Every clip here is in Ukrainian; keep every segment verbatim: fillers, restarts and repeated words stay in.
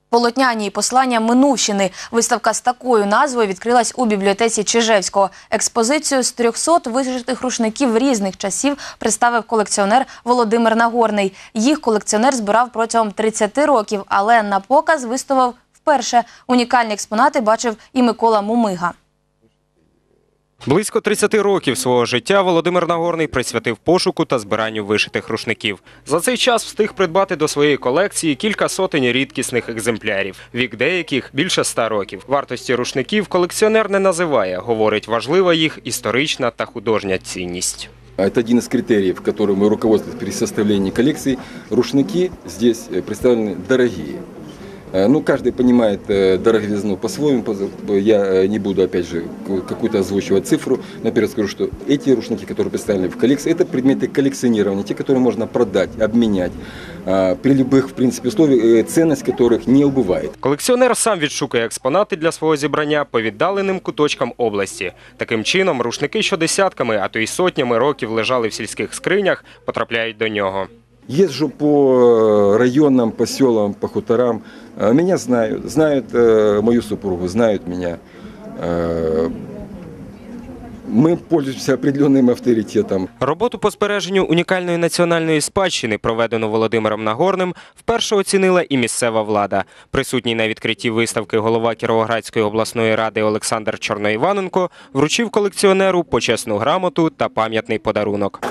Полотняні і послання Минувщини. Виставка з такою назвою відкрилась у бібліотеці Чижевського. Експозицію з трьохсот вишитих рушників різних часів представив колекціонер Володимир Нагорний. Їх колекціонер збирав протягом тридцяти років, але на показ виставив вперше. Унікальні експонати бачив і Микола Мумига. Близько тридцяти років свого життя Володимир Нагорний присвятив пошуку та збиранню вишитих рушників. За цей час встиг придбати до своєї колекції кілька сотень рідкісних екземплярів. Вік деяких – більше ста років. Вартості рушників колекціонер не називає. Говорить, важлива їх історична та художня цінність. Это один из критериев, которым мы руководствуемся при составлении коллекции. Рушники здесь представлены дорогие. Ну, каждый понимает дороговизну по-своему. Я не буду, опять же, какую-то озвучивать цифру. Наперед скажу, что эти рушники, которые представлены в коллекции, это предметы коллекционирования, те, которые можно продать, обменять. При любых, в принципе, условиях, ценность которых не убывает. Колекціонер сам відшукує експонати для свого зібрання по віддаленим куточкам області. Таким чином, рушники, що десятками, а то й сотнями років лежали в сільських скринях, потрапляють до нього. Езжу по районам, по селам, по хуторам. Меня знают, знают мою супругу, знают меня. Ми пользуємося определенним авторитетом. Роботу по збереженню унікальної національної спадщини, проведену Володимиром Нагорним, вперше оцінила і місцева влада. Присутній на відкритті виставки голова Кіровоградської обласної ради Олександр Чорноїваненко вручив колекціонеру почесну грамоту та пам'ятний подарунок.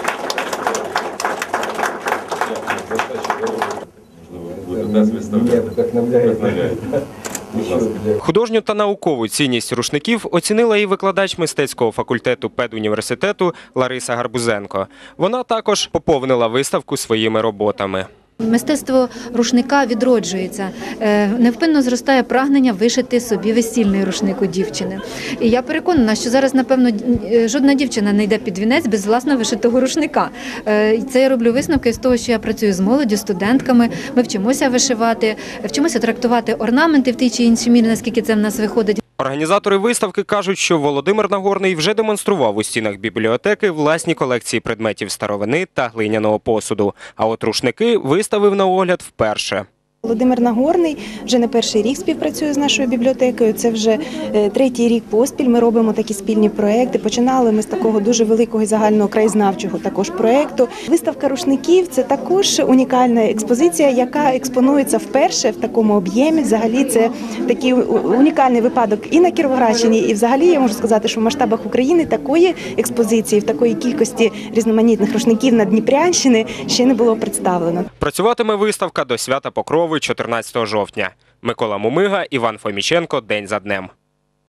Художню та наукову цінність рушників оцінила і викладач мистецького факультету педуніверситету Лариса Гарбузенко. Вона також поповнила виставку своїми роботами. Мистецтво рушника відроджується. Невпинно зростає прагнення вишити собі весільний рушник у дівчини. І я переконана, що зараз, напевно, жодна дівчина не йде під вінець без власного вишитого рушника. Це я роблю висновки з того, що я працюю з молоддю, студентками. Ми вчимося вишивати, вчимося трактувати орнаменти в тій чи іншій мірі, наскільки це в нас виходить. Організатори виставки кажуть, що Володимир Нагорний вже демонстрував у стінах бібліотеки власні колекції предметів старовини та глиняного посуду. А от рушники виставив на огляд вперше. Володимир Нагорний вже не перший рік співпрацює з нашою бібліотекою, це вже третій рік поспіль ми робимо такі спільні проекти. Починали ми з такого дуже великого і загального краєзнавчого також проекту. Виставка рушників – це також унікальна експозиція, яка експонується вперше в такому об'ємі. Взагалі це такий унікальний випадок і на Кіровоградщині, і взагалі я можу сказати, що в масштабах України такої експозиції, в такої кількості різноманітних рушників на Дніпрянщини ще не було представлено. Працюватиме виставка до свята Покрови чотирнадцятого жовтня. Микола Мумига, Іван Фоміченко. День за днем.